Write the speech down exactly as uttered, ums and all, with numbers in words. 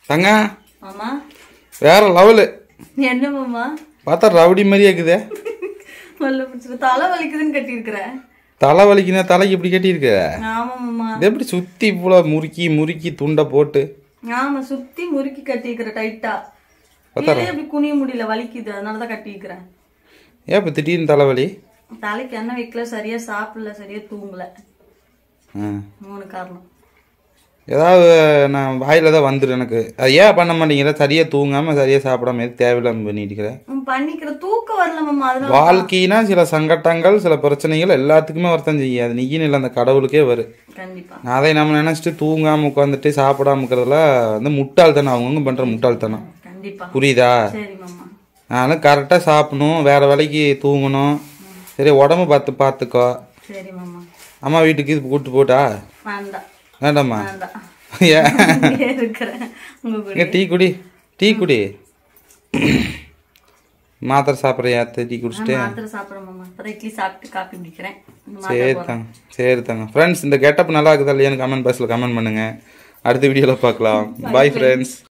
தங்க மாமா வேற லெவலு. என்ன மாமா பார்த்தா ரவுடி மாதிரியே இருக்குதே. தலை வலிக்குதுன்னு கட்டி இருக்கிற. தலை வலிக்குனா தலைக்கு இப்படி கட்டியிருக்க? ஆமா மாமா. இது எப்படி சுத்தி இவ்வளோ முறுக்கி முறுக்கி துண்டை போட்டு? ஆமா சுத்தி முறுக்கி கட்டிக்கிற டைட்டா. அப்படி குனிய முடியல, வலிக்குது, அதனாலதான் கட்டிக்கிறேன். ஏன் இப்ப திடீர்னு தலைவலி? தலைக்கு எண்ணெய் வைக்கல, சரியா சாப்பிடல, சரியா தூங்கல. மூணு காரணம். ஏதாவது நான் வாயில தான் வந்துடும் எனக்கு. அது ஏன் பண்ண மாட்டேங்கிற? சரியா தூங்காம சரியா சாப்பிடாம எது தேவையில்லாம பண்ணிட்டு பண்ணிக்கிற தூக்கம் வரல மாமா. அதனால வாழ்க்கைனா சில சங்கட்டங்கள் சில பிரச்சனைகள் எல்லாத்துக்குமே வரத்தான் செய்யாது. நீன்னு இல்லை, அந்த கடவுளுக்கே வரும். கண்டிப்பா. அதை நம்ம நினைச்சிட்டு தூங்காம உட்காந்துட்டு சாப்பிடாம இருக்கிறதுல வந்து முட்டாள்தானே, அவங்கவுங்க பண்ற முட்டாள்தானம். கண்டிப்பா. புரியுதா? சரி மாமா. அதனால கரெக்டா சாப்பிடணும், வேற வேலைக்கு தூங்கணும். சரி, உடம்பு பார்த்து பார்த்துக்கோ. சரி மாமா. அம்மா வீட்டுக்கு இது கூப்பிட்டு போட்டா? வேண்டாம் வேண்டாம்மா. ஏன் டீ குடி, டீ குடி. மாத்திரை சாப்பிட்றியா? டீ குடிச்சிட்டு இட்லி சாப்பிட்டு காப்பி குடிக்கிறேன். சரி தாங்க, சரி தாங்க. ஃப்ரெண்ட்ஸ், இந்த கெட்டப் நல்லா இருக்குதா இல்லையான்னு கமெண்ட் பாக்ஸில் கமெண்ட் பண்ணுங்க. அடுத்த வீடியோவில் பார்க்கலாம். Bye friends.